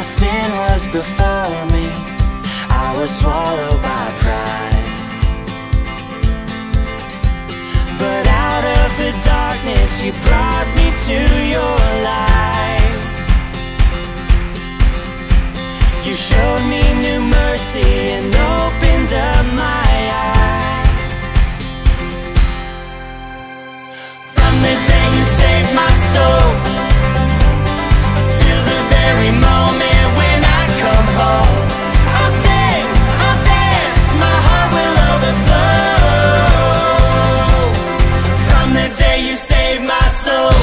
sin was before me, I was swallowed by pride. But out of the darkness you brought me to your light. You showed me new mercy and opened up my eyes. From the day you saved my soul till the very moment when I come home, I'll sing, I'll dance, my heart will overflow. From the day you saved my soul.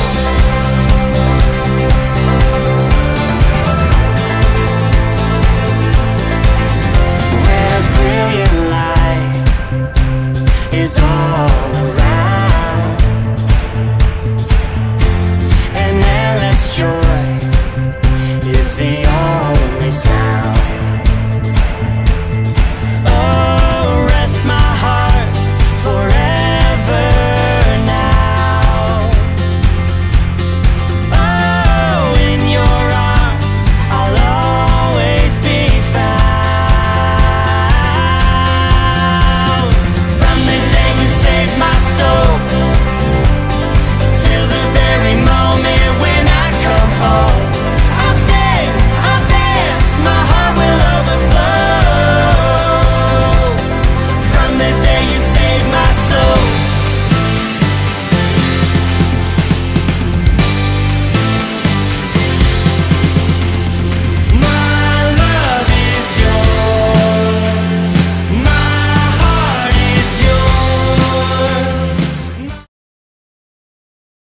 Is all around, and endless joy is the only sound. Oh, rest my heart forever now. Oh, in your arms I'll always be found. Save my soul till the very moment when I come home. I'll sing, I'll dance, my heart will overflow. From the day you saved my soul.